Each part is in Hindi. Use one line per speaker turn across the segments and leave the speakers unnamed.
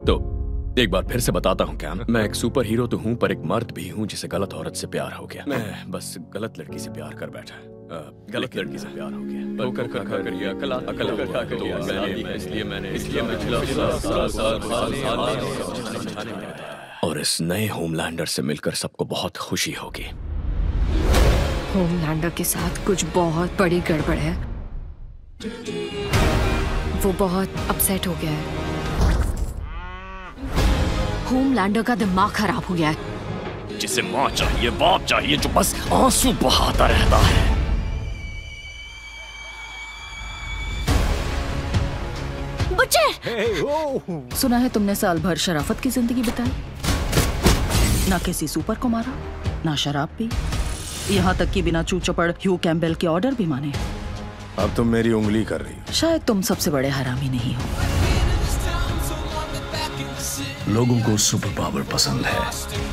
तो एक बार फिर से बताता हूँ कैम, मैं एक सुपर हीरो तो हूँ पर एक मर्द भी हूँ जिसे गलत औरत से प्यार हो गया। मैं बस गलत लड़की से प्यार कर बैठा। गलत लड़की से प्यार हो गया। और इस नए होमलैंडर से मिलकर सबको बहुत खुशी होगी।
होमलैंडर के साथ कुछ बहुत बड़ी गड़बड़ है। वो बहुत अपसेट हो गया है। होमलैंडर का दिमाग खराब हो गया है।
जिसे माँ चाहिए, बाप चाहिए, जो बस आंसू बहाता रहता है।
बच्चे!
सुना है तुमने साल भर शराफत की जिंदगी बिताई, ना किसी सुपर को मारा, ना शराब पी, यहाँ तक कि बिना चूचपड़ ह्यू कैम्पबेल के ऑर्डर भी माने।
अब तुम मेरी उंगली कर रही हो।
शायद तुम सबसे बड़े हरामी नहीं हो।
लोगों को सुपर पावर पसंद है,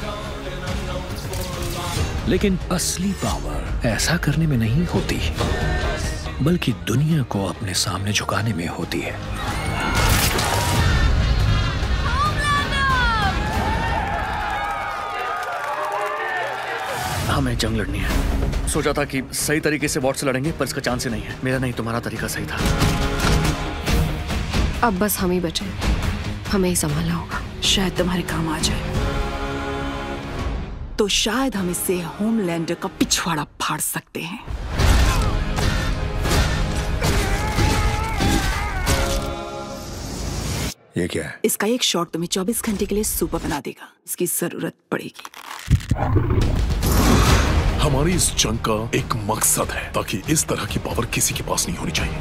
लेकिन असली पावर ऐसा करने में नहीं होती, बल्कि दुनिया को अपने सामने झुकाने में होती है।
हमें जंग लड़नी है। सोचा था कि सही तरीके से वॉर से लड़ेंगे, पर इसका चांस ही नहीं है। मेरा नहीं, तुम्हारा तरीका सही था।
अब बस हम ही बचे, हमें ही संभालना होगा।
शायद तुम्हारे काम आ जाए, तो शायद हम इससे होमलैंडर का पिछवाड़ा फाड़ सकते हैं।
ये क्या है?
इसका एक शॉट तुम्हें 24 घंटे के लिए सुपर बना देगा। इसकी जरूरत पड़ेगी।
हमारी इस जंग का एक मकसद है, ताकि इस तरह की पावर किसी के पास नहीं होनी चाहिए।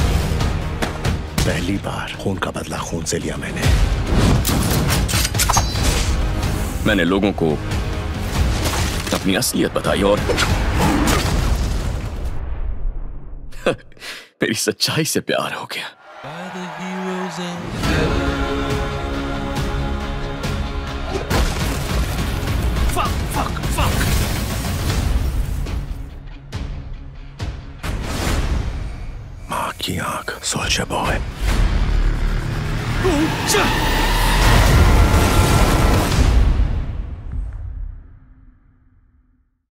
पहली बार खून का बदला खून से लिया
मैंने लोगों को अपनी असलियत बताई और मेरी सच्चाई से प्यार हो गया।
माँ की आंख, सोल्जर बॉय।